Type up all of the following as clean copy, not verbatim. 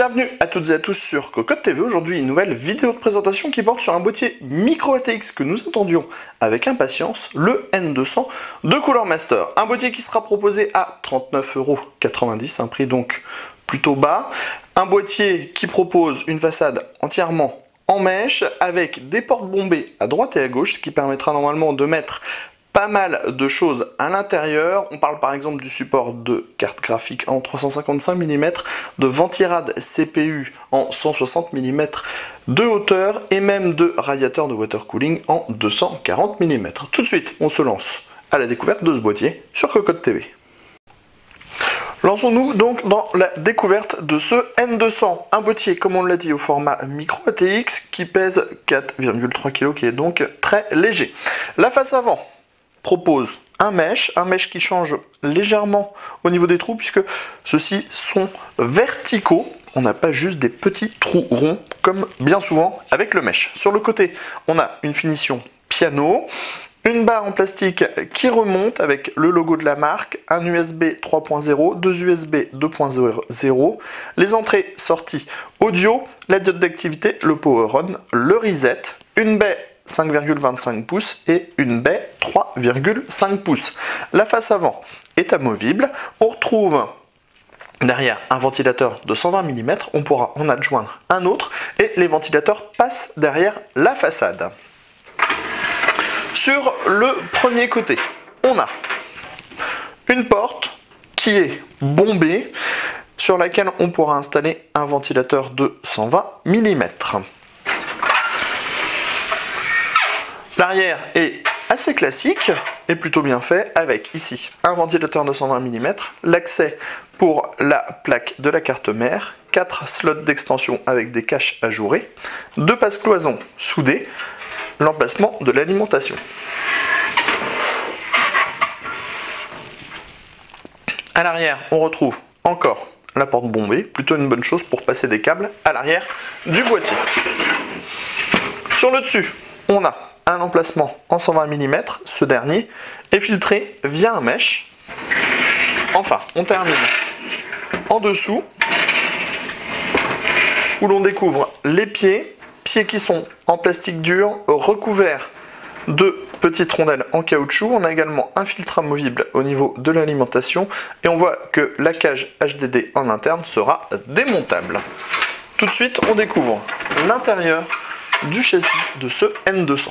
Bienvenue à toutes et à tous sur Cocotte TV. Aujourd'hui, une nouvelle vidéo de présentation qui porte sur un boîtier micro ATX que nous attendions avec impatience, le N200 de Cooler Master. Un boîtier qui sera proposé à 39,90 €, un prix donc plutôt bas. Un boîtier qui propose une façade entièrement en mèche avec des portes bombées à droite et à gauche, ce qui permettra normalement de mettre pas mal de choses à l'intérieur. On parle par exemple du support de carte graphique en 355 mm, de ventirad CPU en 160 mm de hauteur et même de radiateur de water cooling en 240 mm. Tout de suite, on se lance à la découverte de ce boîtier sur Cocotte TV. Lançons-nous donc dans la découverte de ce N200, un boîtier comme on l'a dit au format micro ATX qui pèse 4,3 kg, qui est donc très léger. La face avant propose un mesh qui change légèrement au niveau des trous puisque ceux-ci sont verticaux. On n'a pas juste des petits trous ronds comme bien souvent avec le mesh. Sur le côté, on a une finition piano, une barre en plastique qui remonte avec le logo de la marque, un USB 3.0, deux USB 2.0, les entrées sorties audio, la diode d'activité, le power on, le reset, une baie 5,25 pouces et une baie 3,5 pouces. La face avant est amovible. On retrouve derrière un ventilateur de 120 mm. On pourra en adjoindre un autre et les ventilateurs passent derrière la façade. Sur le premier côté, on a une porte qui est bombée sur laquelle on pourra installer un ventilateur de 120 mm. L'arrière est assez classique et plutôt bien fait avec ici un ventilateur de 120 mm, l'accès pour la plaque de la carte mère, 4 slots d'extension avec des caches ajourées, 2 passe-cloisons soudées, l'emplacement de l'alimentation. À l'arrière, on retrouve encore la porte bombée, plutôt une bonne chose pour passer des câbles à l'arrière du boîtier. Sur le dessus, on a un emplacement en 120 mm, ce dernier est filtré via un mesh. Enfin, on termine en dessous, où l'on découvre les pieds qui sont en plastique dur, recouverts de petites rondelles en caoutchouc. On a également un filtre amovible au niveau de l'alimentation, et on voit que la cage HDD en interne sera démontable. Tout de suite, on découvre l'intérieur du châssis de ce N200.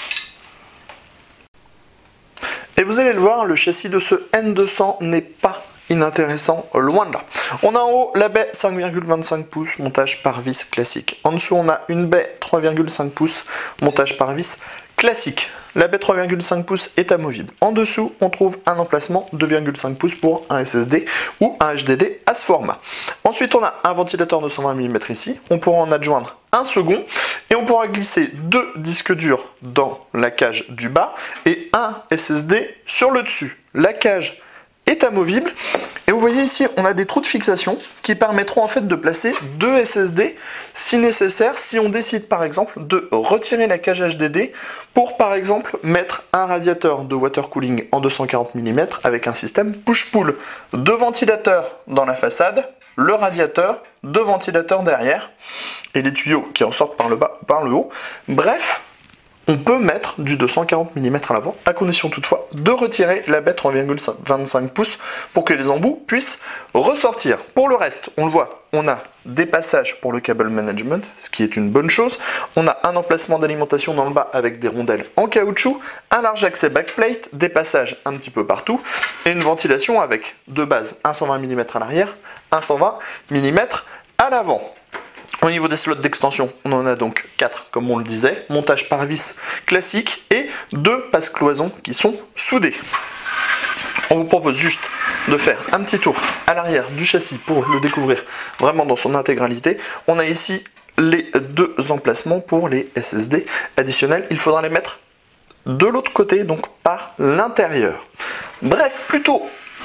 Et vous allez le voir, le châssis de ce N200 n'est pas inintéressant, loin de là. On a en haut la baie 5,25 pouces, montage par vis classique. En dessous, on a une baie 3,5 pouces, montage par vis classique. La baie 3,5 pouces est amovible. En dessous, on trouve un emplacement 2,5 pouces pour un SSD ou un HDD à ce format. Ensuite, on a un ventilateur de 120 mm ici. On pourra en adjoindre un second et on pourra glisser 2 disques durs dans la cage du bas et un SSD sur le dessus. La cage est amovible et vous voyez ici on a des trous de fixation qui permettront en fait de placer 2 SSD si nécessaire, si on décide par exemple de retirer la cage HDD pour par exemple mettre un radiateur de water cooling en 240 mm avec un système push-pull. 2 ventilateurs dans la façade, le radiateur, 2 ventilateurs derrière et les tuyaux qui en sortent par le bas, par le haut. Bref, on peut mettre du 240 mm à l'avant, à condition toutefois de retirer la baie 3,25 pouces pour que les embouts puissent ressortir. Pour le reste, on le voit, on a des passages pour le cable management, ce qui est une bonne chose. On a un emplacement d'alimentation dans le bas avec des rondelles en caoutchouc, un large accès backplate, des passages un petit peu partout et une ventilation avec de base un 120 mm à l'arrière, un 120 mm à l'avant. Au niveau des slots d'extension, on en a donc 4 comme on le disait, montage par vis classique et 2 passe-cloisons qui sont soudés. On vous propose juste de faire un petit tour à l'arrière du châssis pour le découvrir vraiment dans son intégralité. On a ici les 2 emplacements pour les SSD additionnels. Il faudra les mettre de l'autre côté, donc par l'intérieur. Bref, plutôt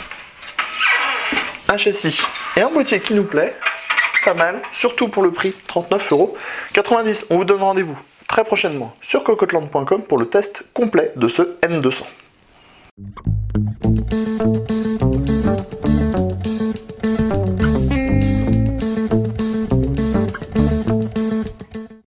un châssis et un boîtier qui nous plaît. Pas mal, surtout pour le prix, 39,90 €. On vous donne rendez-vous très prochainement sur cocotteland.com pour le test complet de ce N200.